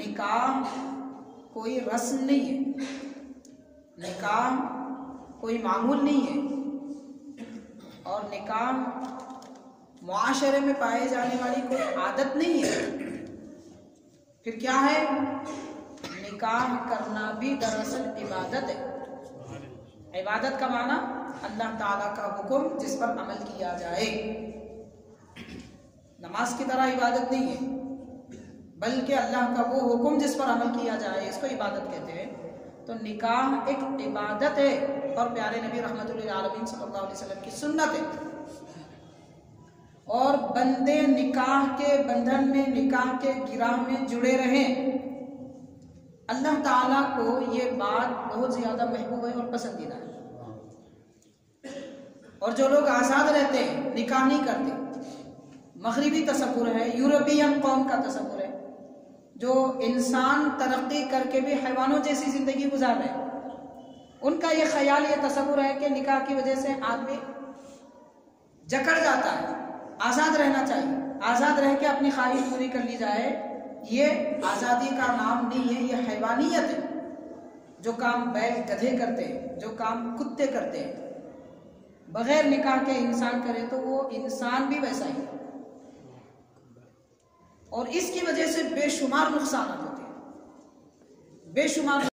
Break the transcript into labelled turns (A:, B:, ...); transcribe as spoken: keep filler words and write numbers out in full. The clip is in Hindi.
A: निकाह कोई रस्म नहीं है, निकाह कोई मामूल नहीं है, और निकाह मुआशरे में पाए जाने वाली कोई आदत नहीं है। फिर क्या है? निकाह करना भी दरअसल इबादत है। इबादत का माना अल्लाह ताला का हुक्म जिस पर अमल किया जाए। नमाज की तरह इबादत नहीं है, बल्कि अल्लाह का वो हुक्म जिस पर अमल किया जाए, इसको इबादत कहते हैं। तो निकाह एक इबादत है और प्यारे नबी रहमतुल लिल आलमीन सल्लल्लाहु अलैहि वसल्लम की सुन्नत है। और बंदे निकाह के बंधन में, निकाह के गिराह में जुड़े रहें। अल्लाह ताला को ये बात बहुत ज्यादा महबूब है और पसंदीदा है। और जो लोग आज़ाद रहते हैं, निकाह नहीं करते, मगरिबी तसव्वुर है, यूरोपियन कौम का तसव्वुर है, जो इंसान तरक्की करके भी हैवानों जैसी जिंदगी गुजार रहे हैं, उनका ये ख्याल, ये तसव्वुर है कि निकाह की वजह से आदमी जकड़ जाता है। आज़ाद रहना चाहिए, आज़ाद रह के अपनी ख्वाहिश पूरी कर ली जाए। ये आज़ादी का नाम नहीं है, ये हैवानियत है। जो काम बैल गधे करते हैं, जो काम कुत्ते करते हैं, बगैर निकाह के इंसान करे तो वो इंसान भी वैसा ही है। और इसकी वजह से बेशुमार नुकसान होते हैं, बेशुमार